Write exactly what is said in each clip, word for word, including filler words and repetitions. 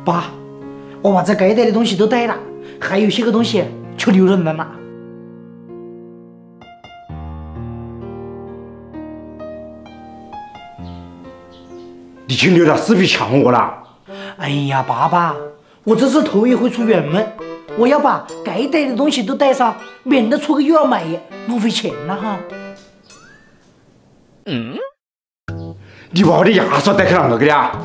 爸，我把这该带的东西都带了，还有些个东西就留人了啦。 你去留到死皮呛我了？ 哎呀，爸爸，我这是头一回出远门，我要把该带的东西都带上，免得出个又要买，浪费钱了哈。 嗯？你把我的牙刷带去啷个给的啊？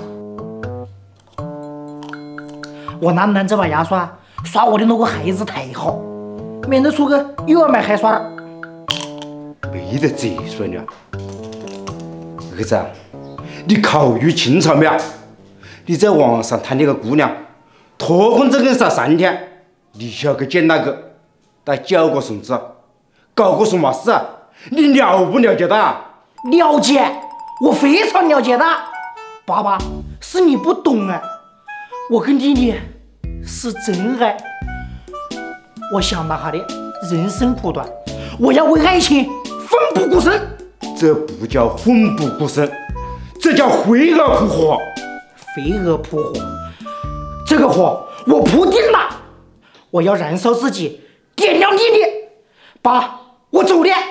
我拿男这把牙刷刷我的那个孩子太好，免得出个又要买海刷了。 没得这说的。儿子，你考虑清楚没有？你在网上谈那个姑娘，脱婚只跟上三天，你就要去见那个，再交个孙子，搞个什么事？你了不了解的？ 了解，我非常了解的。爸爸，是你不懂啊，我跟弟弟是真爱。我想了下的人生苦短，我要为爱情奋不顾身。 这不叫奋不顾身，这叫飞蛾扑火。 飞蛾扑火，这个火我扑定了，我要燃烧自己，点亮弟弟。爸，我走了。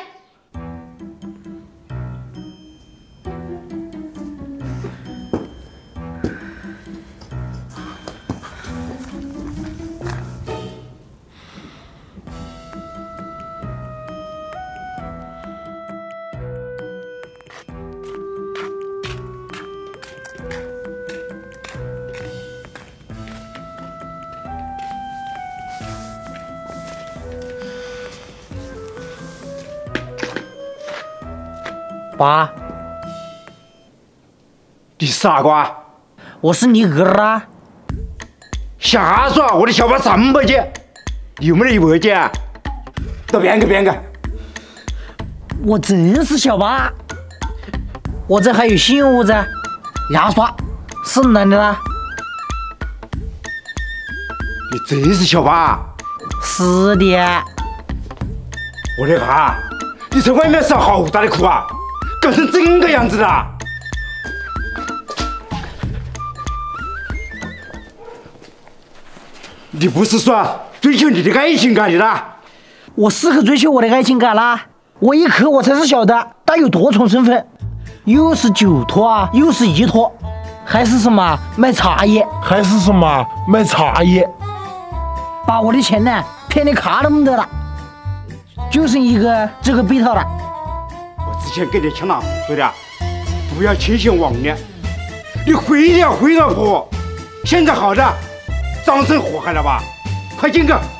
爸， 你傻瓜！ 我是你儿啊！ 瞎说，我的小爸三百斤，你有没得一百斤啊？到边个边个？ 我真是小爸，我这还有信物子，牙刷是哪里啦？ 你真是小爸？ 是的。 我的哈，你在外面受好大的苦啊！搞成这个样子的，你不是说追求你的爱情感的啦？ 我是去追求我的爱情感啦，我一刻我才是晓得他有多重身份，又是酒托啊，又是姨托，还是什么卖茶叶， 还是什么卖茶叶， 把我的钱呢骗的卡都没得了，就剩一个这个被套了。 之前给你听了说的，不要轻信妄念，你非得要飞蛾扑火，现在好的，葬身火海了吧？快进去！